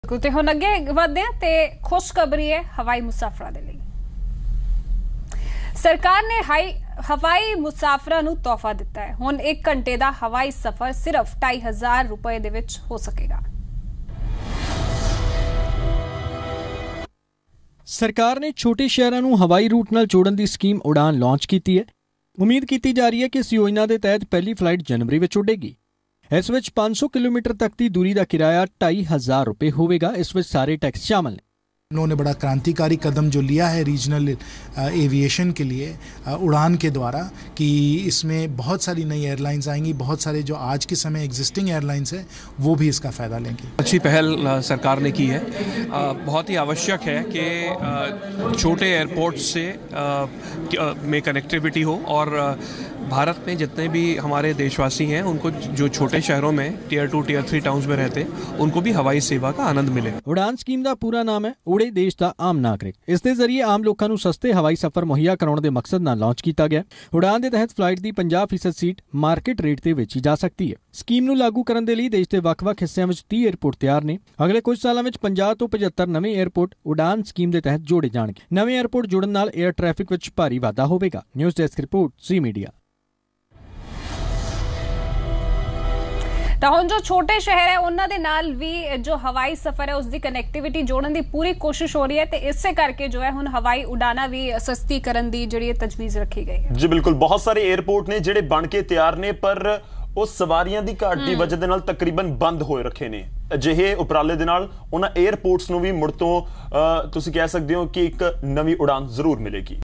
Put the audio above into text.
ਤੇ ਹੁਣ ਅੱਗੇ ਵਧਦੇ ਹਾਂ ਤੇ ਖੁਸ਼ਖਬਰੀ ਹੈ ਹਵਾਈ ਮੁਸਾਫਰਾਂ ਦੇ ਲਈ। ਸਰਕਾਰ ਨੇ ਹਵਾਈ ਮੁਸਾਫਰਾਂ ਨੂੰ ਤੋਹਫਾ ਦਿੱਤਾ ਹੈ। ਹੁਣ 1 ਘੰਟੇ ਦਾ ਹਵਾਈ ਸਫ਼ਰ ਸਿਰਫ 2500 ਰੁਪਏ ਦੇ ਵਿੱਚ ਹੋ ਸਕੇਗਾ। ਸਰਕਾਰ ਨੇ ਛੋਟੇ ਸ਼ਹਿਰਾਂ ਨੂੰ ਹਵਾਈ ਰੂਟ ਨਾਲ ਜੋੜਨ ਦੀ ਸਕੀਮ ਉਡਾਨ ਲਾਂਚ ਕੀਤੀ ਹੈ। ਉਮੀਦ ਕੀਤੀ ਜਾ ਰਹੀ ਹੈ ਕਿ ਇਸ ਯੋਜਨਾ ਦੇ ਤਹਿਤ ਪਹਿਲੀ ਫਲਾਈਟ ਜਨਵਰੀ ਵਿੱਚ ਉੱਡੇਗੀ। ਇਸ ਵਿੱਚ 500 किलोमीटर तक की दूरी का किराया 2500 रुपये होगा। इस ਵਿੱਚ ਸਾਰੇ टैक्स शामिल हैं। उन्होंने बड़ा क्रांतिकारी कदम जो लिया है रीजनल एविएशन के लिए उड़ान के द्वारा कि इसमें बहुत सारी नई एयरलाइंस आएंगी, बहुत सारे जो आज के समय एग्जिस्टिंग एयरलाइंस है वो भी इसका फ़ायदा लेंगे। अच्छी पहल सरकार ने की है। बहुत ही आवश्यक है कि छोटे एयरपोर्ट से में कनेक्टिविटी हो और भारत में जितने भी हमारे देशवासी हैं उनको जो छोटे शहरों में टियर 2 टियर 3 टाउन्स में रहते उनको भी हवाई सेवा का आनंद मिले। उड़ान स्कीम का पूरा नाम है उड़े देश का आम नागरिक। इस दे जरिए आम लोगों को सस्ते हवाई सफर मुहैया कराने के मकसद नाल लॉन्च किया गया। उड़ान के तहत फ्लाइट की 50% सीट मार्केट रेट से बेची जा सकती है। स्कीम नूं लागू करने के लिए देश के ਵੱਖ-ਵੱਖ हिस्सों में 30 एयरपोर्ट तैयार ने। अगले कुछ सालों में 50 ਤੋਂ 75 नवे एयरपोर्ट उड़ान स्कीम के तहत जोड़े जाएंगे। नवे एयरपोर्ट जुड़न नाल एयर ट्रैफिक में भारी वाधा होगा। News desk report Zee media. ਤਾਂ ਹੁਣ ਜੋ ਛੋਟੇ ਸ਼ਹਿਰ ਹੈ ਉਹਨਾਂ ਦੇ ਨਾਲ ਵੀ ਜੋ ਹਵਾਈ ਸਫ਼ਰ ਹੈ ਉਸ ਦੀ ਕਨੈਕਟੀਵਿਟੀ ਜੋੜਨ ਦੀ ਪੂਰੀ ਕੋਸ਼ਿਸ਼ ਹੋ ਰਹੀ ਹੈ ਤੇ ਇਸੇ ਕਰਕੇ ਜੋ ਹੈ ਹੁਣ ਹਵਾਈ ਉਡਾਨਾਂ ਵੀ ਸਸਤੀ ਕਰਨ ਦੀ ਜਿਹੜੀ ਤਜਵੀਜ਼ ਰੱਖੀ ਗਈ ਹੈ। ਜੀ ਬਿਲਕੁਲ, ਬਹੁਤ ਸਾਰੇ 에ਅਰਪੋਰਟ ਨੇ ਜਿਹੜੇ ਬਣ ਕੇ ਤਿਆਰ ਨੇ ਪਰ ਉਹ ਸਵਾਰੀਆਂ ਦੀ ਘਾਟ ਦੀ ਵਜ੍ਹਾ ਦੇ ਨਾਲ ਤਕਰੀਬਨ ਬੰਦ ਹੋਏ ਰੱਖੇ ਨੇ। ਅਜਿਹੇ ਉਪਰਾਲੇ ਦੇ ਨਾਲ ਉਹਨਾਂ 에ਅਰਪੋਰਟਸ ਨੂੰ ਵੀ ਮੁੜ ਤੋਂ ਤੁਸੀਂ ਕਹਿ ਸਕਦੇ ਹੋ ਕਿ ਇੱਕ ਨਵੀਂ ਉਡਾਨ ਜ਼ਰੂਰ ਮਿਲੇਗੀ।